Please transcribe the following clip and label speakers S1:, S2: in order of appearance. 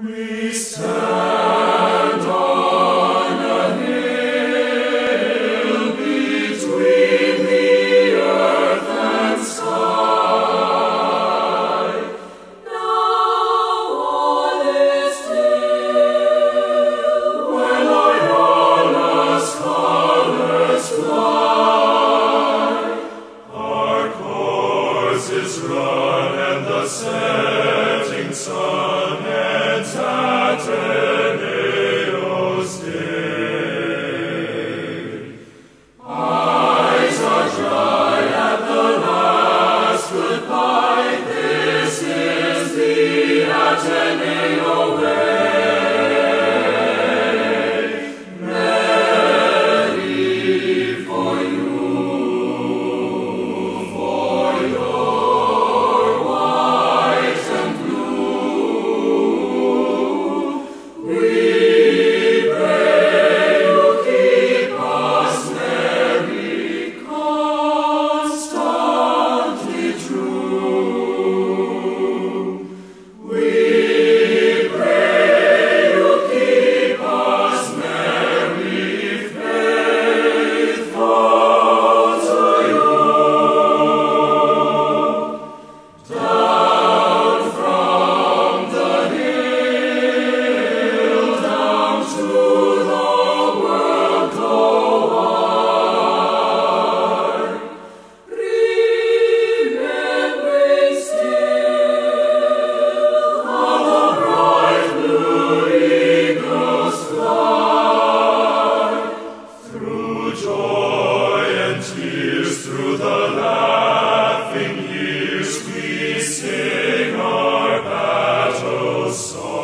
S1: We stand on a hill between the earth and sky. Now all is still when Loyola's colors fly. Our course is run and the setting sun ends at Ateneo's day. Eyes are dry at the last goodbye. This is the Ateneo way. Many for you, for your white and blue. We pray you keep us merry, constantly true. We pray you keep us merry, faithful to you. Down from the hill, down to the world go on, remembering still how the bright blue eagles fly. Through joy and tears, through the laughing years, we sing our battle song.